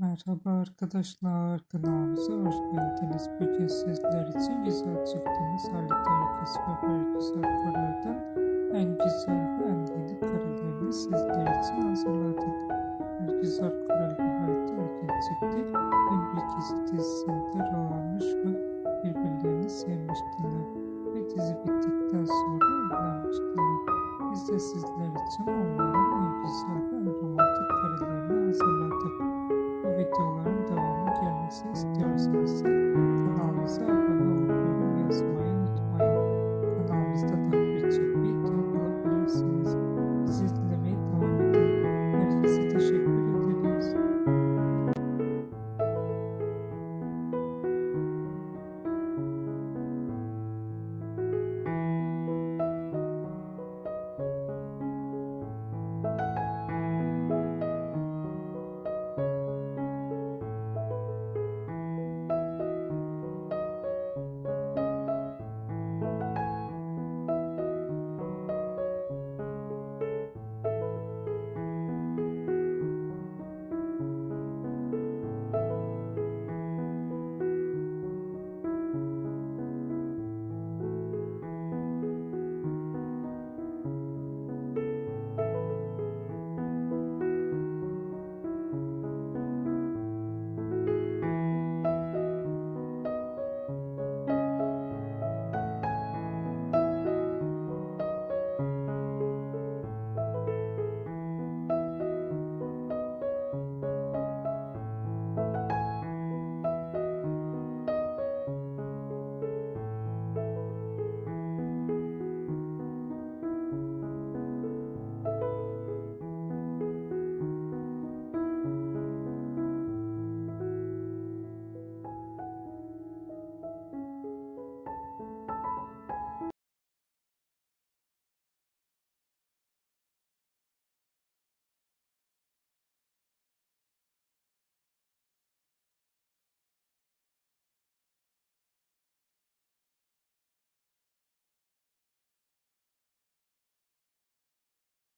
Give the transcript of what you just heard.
Merhaba arkadaşlar, kanalımıza hoş geldiniz. Bugün sizler için güzel çıktığımız Halit Ergüz ve Bergüzar Koray'dan en güzel ve en yeni karelerini sizler için hazırladık. Bergüzar Koray ve Halit Ergüz çifti bir Gezi dizisinde rol almış ve birbirlerini sevmiştiler ve dizi bittikten sonra evlenmiştiler. Biz de sizler için onların en güzel